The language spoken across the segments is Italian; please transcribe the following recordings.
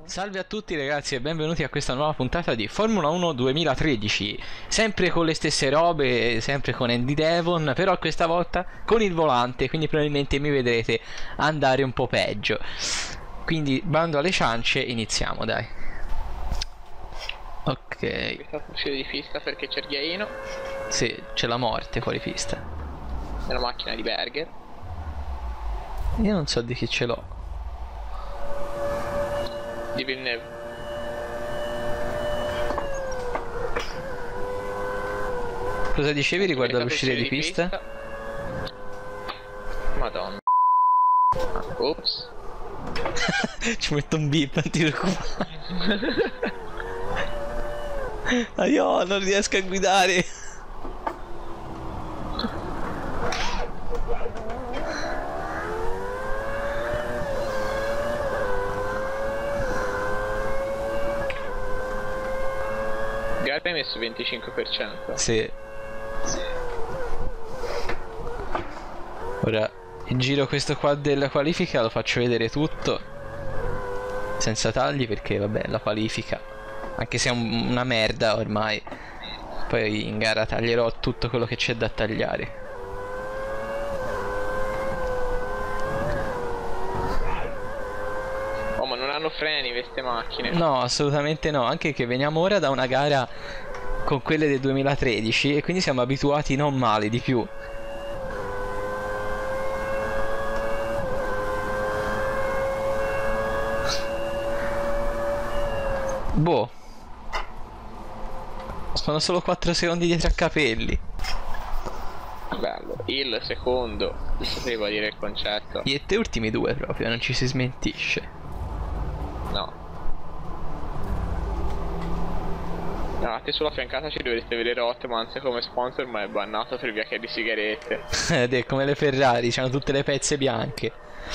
Salve a tutti ragazzi e benvenuti a questa nuova puntata di Formula 1 2013. Sempre con le stesse robe, sempre con Andy Devon, però questa volta con il volante, quindi probabilmente mi vedrete andare un po' peggio. Quindi bando alle ciance, iniziamo dai. Ok. Questa uscita di pista perché c'è il ghiaino. Sì, c'è la morte fuori pista. Nella macchina di Berger. Io non so di chi ce l'ho. Di Villeneuve. Cosa dicevi riguardo all'uscita di pista? Madonna. Ops. Ci metto un beep, non ti preoccupare. Io non riesco a guidare. Gare hai messo 25%. Sì. Ora giro questo qua della qualifica, lo faccio vedere tutto senza tagli perché vabbè la qualifica, anche se è una merda ormai, poi in gara taglierò tutto quello che c'è da tagliare. Oh, ma non hanno freni queste macchine. No, assolutamente no, anche che veniamo ora da una gara con quelle del 2013 e quindi siamo abituati non male di più. Boh. Sono solo 4 secondi dietro a Capelli. Bello. Il secondo. Sapevo dire il concetto. Io e te ultimi due proprio, non ci si smentisce. No. No, a te sulla fiancata ci dovreste vedere Ottomans come sponsor, ma è bannato per via che è di sigarette. Ed è come le Ferrari, c'hanno tutte le pezze bianche.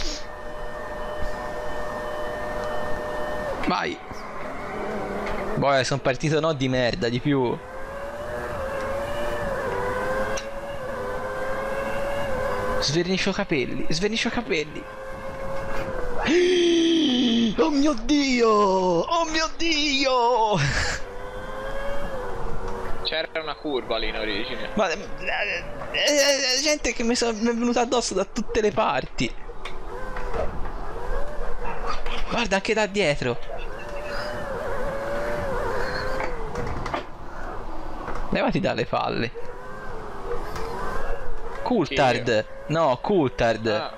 Vai. Boh, sono partito no di merda, di più. Sverniscio capelli, sverniscio capelli. Oh mio Dio! Oh mio Dio! C'era una curva lì in origine. Ma gente che mi è venuta addosso da tutte le parti. Guarda anche da dietro. Levati dalle palle. Coulthard. No, Coulthard. Ah.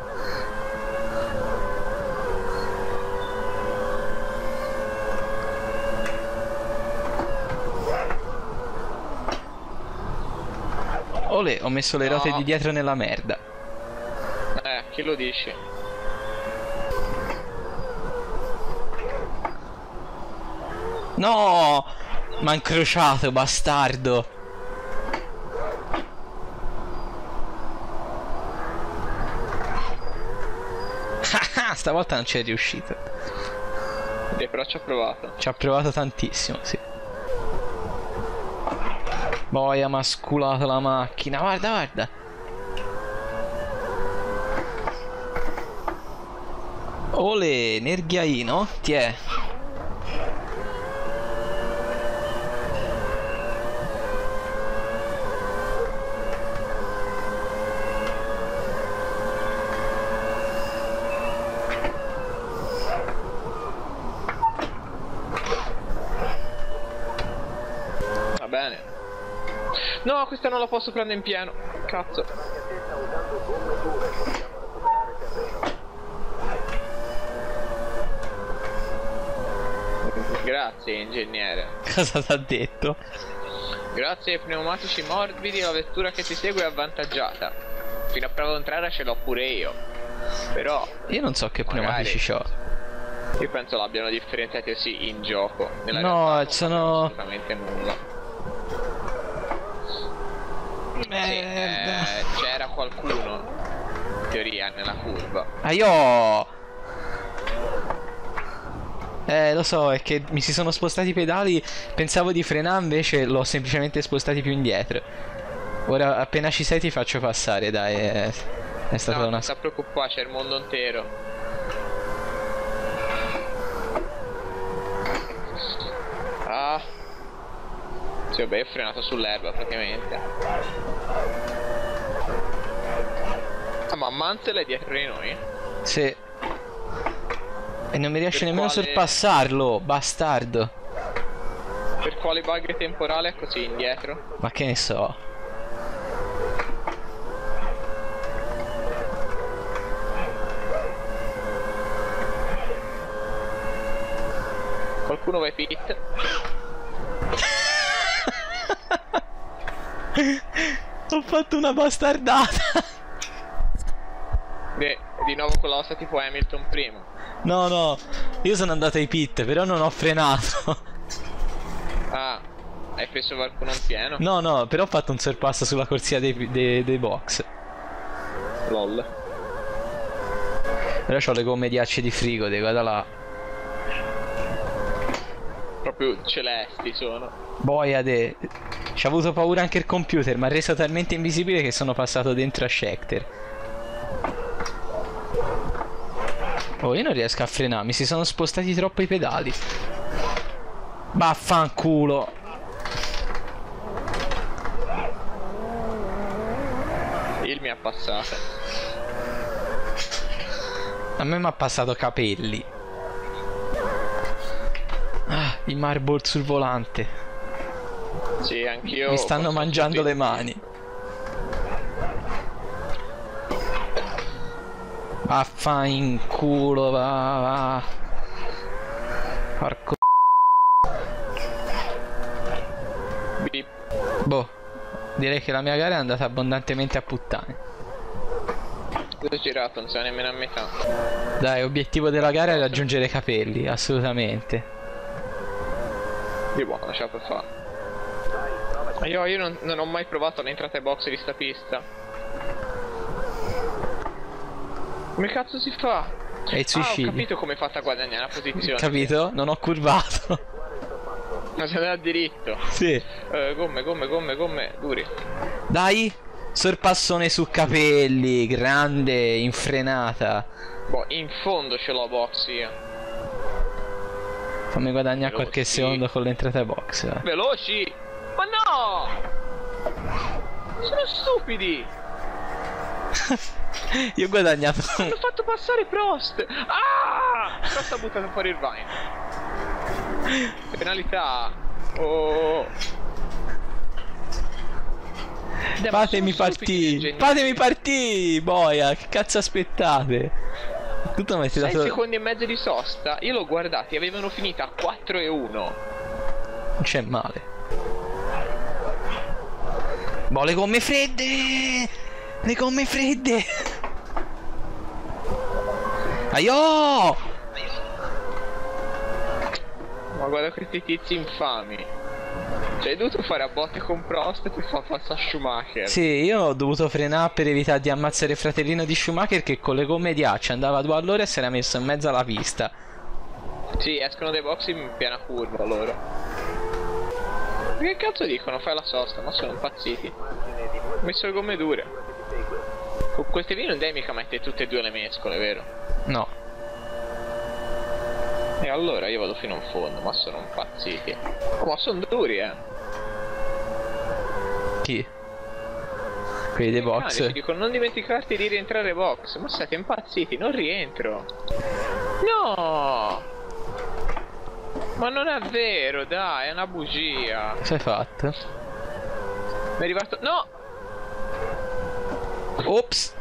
Olè, ho messo le ruote di dietro nella merda. Chi lo dici? No! M'ha incrociato, bastardo. Stavolta non ci è riuscito. Però ci ho provato. Ci ha provato tantissimo, sì. Boia, m'ha sculato la macchina. Guarda, guarda. Ole, Nerghiaino, ti è. Va bene. No, questa non la posso prendere in pieno. Cazzo. Grazie, ingegnere. Cosa t'ha detto? Grazie ai pneumatici morbidi la vettura che ti segue è avvantaggiata. Fino a prova contraria ce l'ho pure io. Però Io non so che pneumatici c'ho. io penso l'abbiano differenziati così in gioco. Nella No, realtà non sono... fanno assolutamente nulla. Merda. C'era qualcuno in teoria nella curva. Aio! Lo so, è che mi si sono spostati i pedali, pensavo di frenare, invece l'ho semplicemente spostati più indietro. Ora appena ci sei ti faccio passare, dai, è stata No, una... non sta preoccupare, c'è il mondo intero. Sì, vabbè, è frenato sull'erba praticamente. Ah, ma Mansell è dietro di noi? Sì. E non mi riesce Per nemmeno a quale- sorpassarlo, bastardo. Per quale bug temporale è così indietro? Ma che ne so. Qualcuno va ai pit? Ho fatto una bastardata. Di nuovo con l'ossa tipo Hamilton prima. No, no, io sono andato ai pit, però non ho frenato. Ah, hai preso qualcuno in pieno? No, no, però ho fatto un sorpasso sulla corsia dei box. LOL. Però ho le gomme di acci di frigo, guarda là. Proprio celesti sono. Boiade. Ci ha avuto paura anche il computer, mi ha reso talmente invisibile che sono passato dentro a Schecter. Oh, io non riesco a frenare, mi si sono spostati troppo i pedali. Vaffanculo. Il mi ha passato. A me mi ha passato capelli. Ah, i marble sul volante. Sì, anch'io. Mi stanno mangiando le mani. Vaffanculo, va. Porco. Bip. Boh, direi che la mia gara è andata abbondantemente a puttane. Ho girato, non so nemmeno a metà. Dai, obiettivo della gara è raggiungere i capelli, assolutamente. Di buono, ce la puoi fare. Ma io non ho mai provato l'entrata ai box di sta pista. Come cazzo si fa? E il Ho suicidio. capito come è fatta a guadagnare la posizione. Capito? Non ho curvato. Ma si andava diritto. Sì. Gomme, duri. Dai, sorpassone su capelli, grande, infrenata. Boh, in fondo ce l'ho box io. Fammi guadagnare Veloci. qualche secondo con l'entrata ai box. Veloci! Ma no! Sono stupidi! Io ho guadagnato. Hanno fatto passare Prost! Ah! Prost ha buttato fuori il Vine. Penalità. Oh. Dai, ma Fatemi sono stupidi gli partire. ingegneri. Fatemi partire, boia. Che cazzo aspettate? Tutto mi avete 6 dato. secondi e mezzo di sosta. Io l'ho guardati, avevano finito a 4-1. Non c'è male. Boh, le gomme fredde. Le gomme fredde. Aio! Ma guarda questi tizi infami. Cioè hai dovuto fare a botte con Prost per far passare Schumacher. Sì, io ho dovuto frenare per evitare di ammazzare il fratellino di Schumacher che con le gomme di accia andava a 2 all'ora e si era messo in mezzo alla pista. Sì, escono dai box in piena curva loro. Che cazzo dicono? Fai la sosta, ma sono impazziti. Ho messo le gomme dure. Con queste vie non devi mica mettere tutte e due le mescole, vero? No. E allora io vado fino in fondo, ma sono impazziti. Oh, ma sono duri, Chi? Quelli dei box. Ci dicono non dimenticarti di rientrare box. Ma siete impazziti, non rientro. No! Ma non è vero, dai, è una bugia. Cosa hai fatto? Mi è arrivato... No! Ops.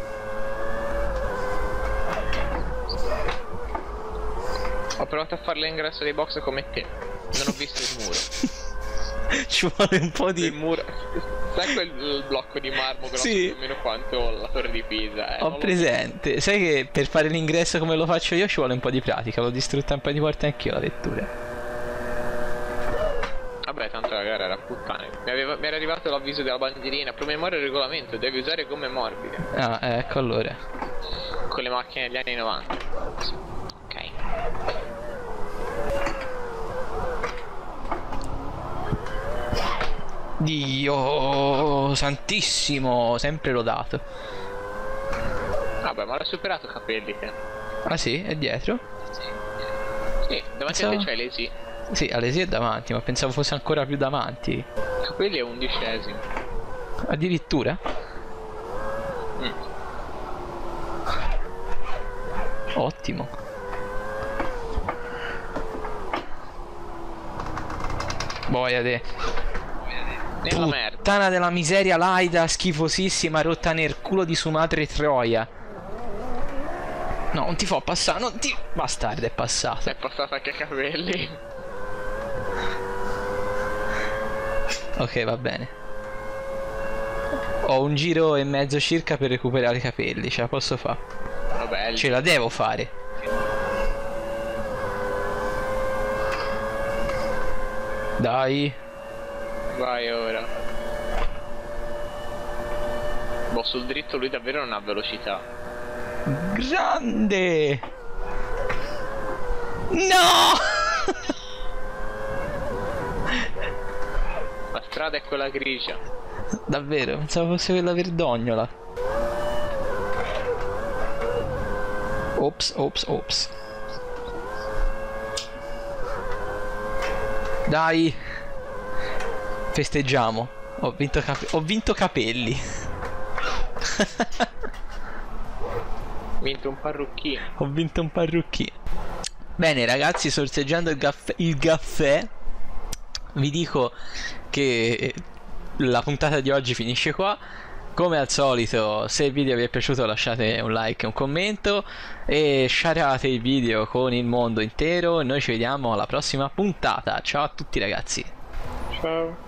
Ho provato a fare l'ingresso dei box come te. Non ho visto il muro. Ci vuole un po' Il di... muro... Sai quel blocco di marmo grosso Sì. più o meno quanto la torre di Pisa? Non Ho lo presente. Sai che per fare l'ingresso come lo faccio io ci vuole un po' di pratica. L'ho distrutta un paio di volte anch'io la vettura. Vabbè, tanto la gara era puttane. Mi era arrivato l'avviso della bandierina. Promemoria il regolamento, devi usare gomme morbide. Ah, ecco allora. Con le macchine degli anni 90. Ok. Dio santissimo, sempre lodato. Vabbè, ma l'ha superato Capelli te. Ah sì, è dietro? Sì, davanti a te c'hai le sì. Sì, Alesi è davanti, ma pensavo fosse ancora più davanti. Capelli è 11°. Addirittura? Mm. Ottimo. Boia te. Nella merda. Puttana della miseria, Laida, schifosissima, rotta nel culo di Sumatra e Troia. No, non ti fa passare, non ti... Bastardo, è passato. È passato anche a capelli. Ok, va bene. Ho un giro e mezzo circa per recuperare i capelli, ce la posso fare. Vabbè, Ce la devo fare. Dai. vai ora. Boh, sul dritto lui davvero non ha velocità. Grande. No. La strada è quella grigia. Davvero, pensavo fosse quella verdognola. Ops, ops, ops. Dai. Festeggiamo. Ho vinto capelli. Vinto un parrucchino. Ho vinto un parrucchino. Bene ragazzi, sorseggiando il caffè, vi dico che la puntata di oggi finisce qua. Come al solito, se il video vi è piaciuto lasciate un like e un commento e shareate il video con il mondo intero. Noi ci vediamo alla prossima puntata. Ciao a tutti ragazzi. Ciao.